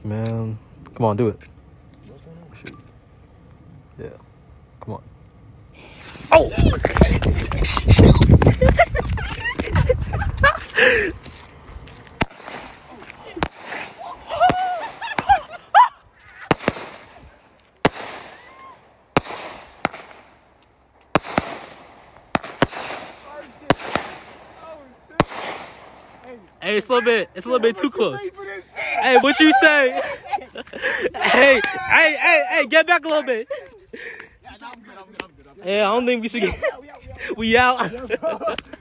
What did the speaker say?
Man, come on, do it. Shoot. Yeah, come on. Oh! Hey, it's a little bit too close. Hey, what you say? Hey, get back a little bit. Yeah, I don't think we should get. We out.